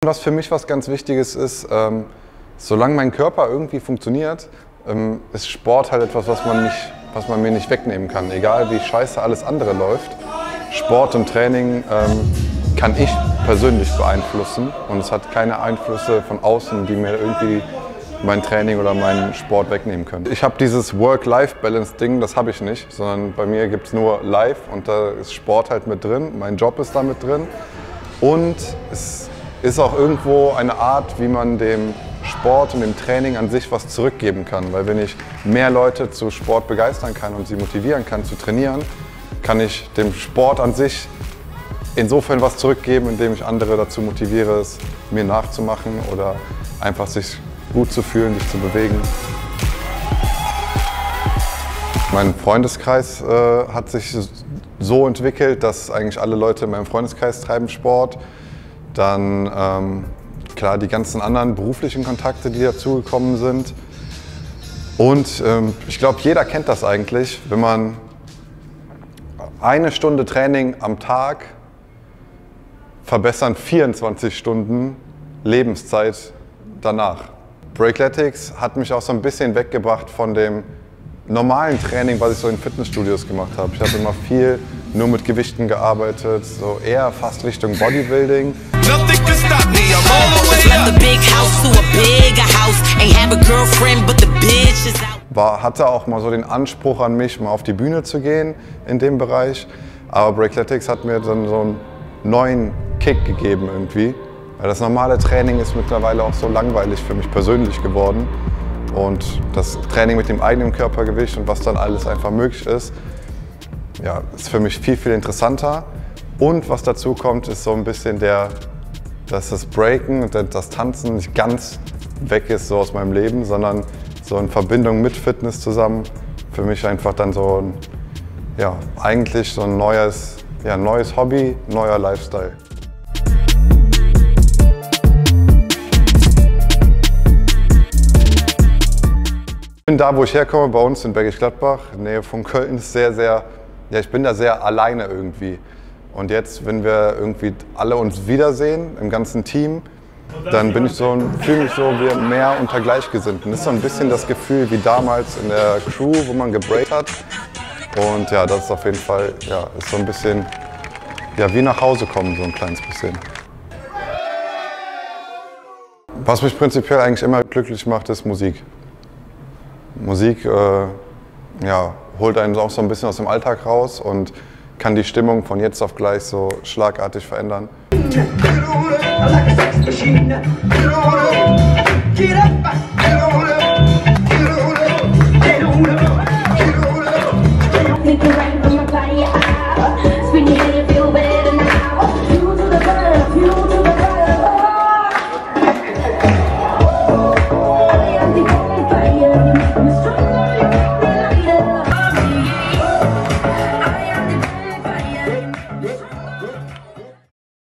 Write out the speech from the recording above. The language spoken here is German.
Was für mich was ganz Wichtiges ist, solange mein Körper irgendwie funktioniert, ist Sport halt etwas, was man mir nicht wegnehmen kann. Egal wie scheiße alles andere läuft, Sport und Training kann ich persönlich beeinflussen und es hat keine Einflüsse von außen, die mir irgendwie mein Training oder meinen Sport wegnehmen können. Ich habe dieses Work-Life-Balance-Ding, das habe ich nicht, sondern bei mir gibt es nur Life und da ist Sport halt mit drin, mein Job ist da mit drin und es ist auch irgendwo eine Art, wie man dem Sport und dem Training an sich was zurückgeben kann. Weil wenn ich mehr Leute zu Sport begeistern kann und sie motivieren kann zu trainieren, kann ich dem Sport an sich insofern was zurückgeben, indem ich andere dazu motiviere, es mir nachzumachen oder einfach sich gut zu fühlen, sich zu bewegen. Mein Freundeskreis hat sich so entwickelt, dass eigentlich alle Leute in meinem Freundeskreis treiben Sport. Dann klar die ganzen anderen beruflichen Kontakte, die dazugekommen sind. Und ich glaube, jeder kennt das eigentlich, wenn man eine Stunde Training am Tag verbessern 24 Stunden Lebenszeit danach. Breakletics hat mich auch so ein bisschen weggebracht von dem normalen Training, was ich so in Fitnessstudios gemacht habe. Ich habe immer viel nur mit Gewichten gearbeitet, so eher fast Richtung Bodybuilding. Hatte auch mal so den Anspruch an mich, mal auf die Bühne zu gehen in dem Bereich. Aber Breakletics hat mir dann so einen neuen Kick gegeben irgendwie. Weil das normale Training ist mittlerweile auch so langweilig für mich persönlich geworden. Und das Training mit dem eigenen Körpergewicht und was dann alles einfach möglich ist, ja, ist für mich viel, viel interessanter. Und was dazu kommt, ist so ein bisschen dass das Breaken und das Tanzen nicht ganz weg ist so aus meinem Leben, sondern so in Verbindung mit Fitness zusammen für mich einfach dann so ein, ja, eigentlich so ein neues Hobby, neuer Lifestyle. Ich bin da, wo ich herkomme, bei uns in Bergisch Gladbach, in der Nähe von Köln, ist ich bin da sehr alleine irgendwie. Und jetzt, wenn wir irgendwie alle uns wiedersehen, im ganzen Team, dann fühle mich so wie mehr unter Gleichgesinnten. Das ist so ein bisschen das Gefühl wie damals in der Crew, wo man gebreakt hat. Und ja, das ist auf jeden Fall, ja, ist so ein bisschen, ja, wie nach Hause kommen, so ein kleines bisschen. Was mich prinzipiell eigentlich immer glücklich macht, ist Musik. Musik ja, holt einen auch so ein bisschen aus dem Alltag raus und kann die Stimmung von jetzt auf gleich so schlagartig verändern.